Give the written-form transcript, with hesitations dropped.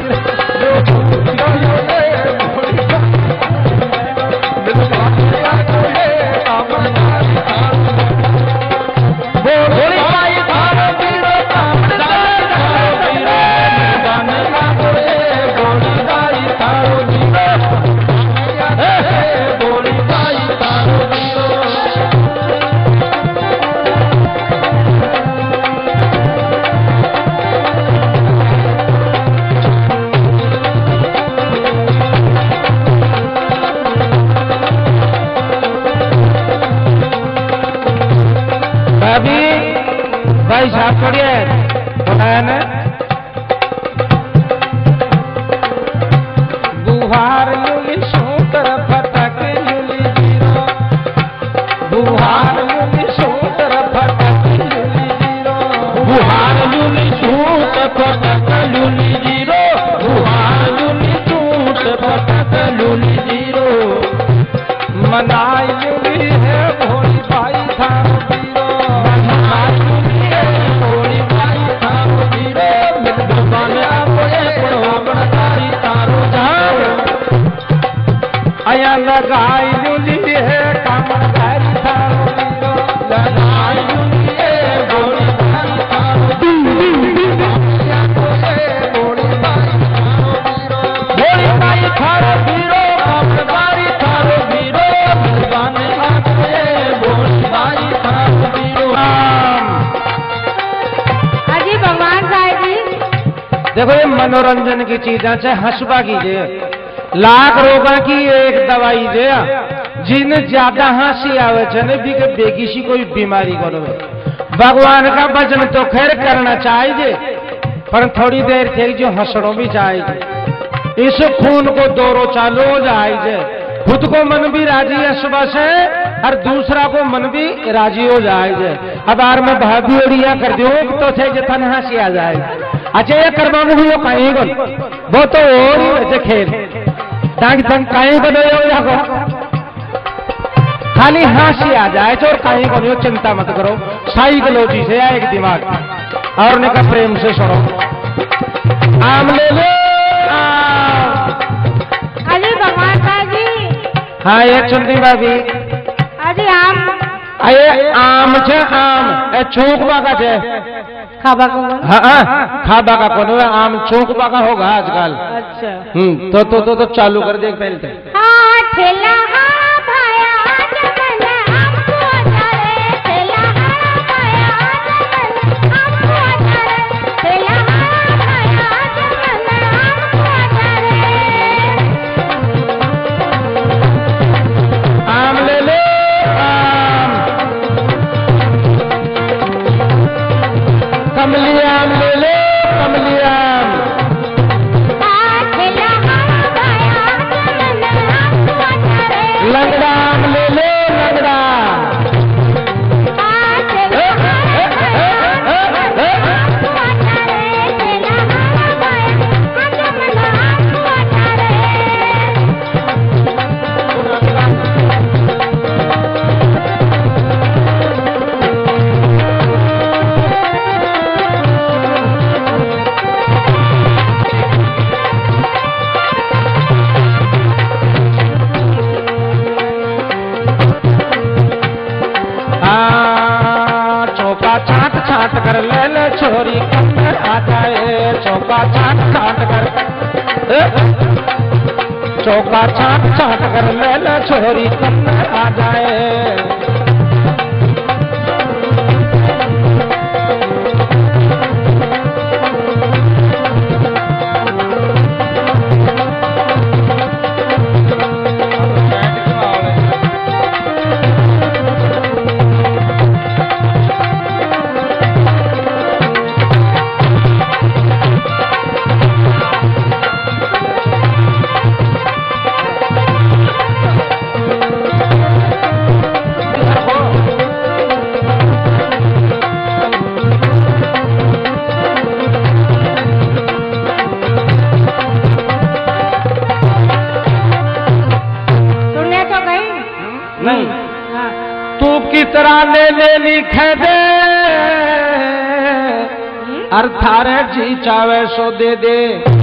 भाई साहब छोड़िए बताया ना बुहार यूली सूतर फटक यूली जीरो बुहार यूली सूतर फटक यूली जीरो बुहार यूली सूत फटक यूली जीरो बुहार यूली सूत फटक यूली जीरो मनाई यूली है भोली भाई थारो जीरो मनाई यूली है भोली भाई थारो जीरो मिल आपने पढ़ो तारी तारो जाओ आया लगाई यूली है कामन तारी थारो जीरो लगाई यूली है भोली भाई थारो भोली भाई थारो जीरो कामन तारी थारो जीरो अजी भगवान साहब जी देखो ये मनोरंजन की चीजा से हंसबा की जे लाख रोगा की एक दवाई जे जिन ज्यादा हंसी आवे छे भी के बेगिसी कोई बीमारी को भगवान का भजन तो खैर करना चाहिए पर थोड़ी देर थे जो हंसड़ो भी चाहिए इस खून को दौरो चालू हो जाए खुद को मन भी राजी है सुबह से और दूसरा को मन भी राजी हो जाए अब आर में भाभी उड़िया कर दो तो थे जतन हंसी आ जाए अच्छा ये करवा वो कहीं को वो तो और ही वैसे खेल ताकि तुम कहीं को दो खाली हंसी आ जाए और कहीं को नहीं चिंता मत करो साइकोलॉजी से या एक दिमाग और उनका प्रेम से सुनो आम ले लो अजी भगवान साहब जी हाँ एक सुनती भाभी अजी आम अये आम छे आम ए चौकबा का छे खाबा को हाँ खाबा का कौन है आम चौकबा का होगा आजकल अच्छा तो चालू कर दे पहले तो हाँ ठेला हाँ भाया जमन हमको अचारे ठेला हाँ भाया जमन हमको अचारे ठेला हाँ भाया जमन हमको अचारे आम ले लो आम कमली आम ले लो कमली आम ठेला हाँ भाया जमन हमको अचारे लंगड़ा आम ले लो लंगड़ा ठेला हाँ भाया हमको अचारे ठेला हाँ भाया जमन हमको अचारे चौका छाट छाट कर ले ले छोरी कन्नर आ जाए चौका छाट छाट कर चौका छाट छाट कर ले ले छोरी कन्नर आ जाए सुनने तो गई नहीं हाँ तू कितरा ले लिख दे अर्थारे जी चावे सो दे दे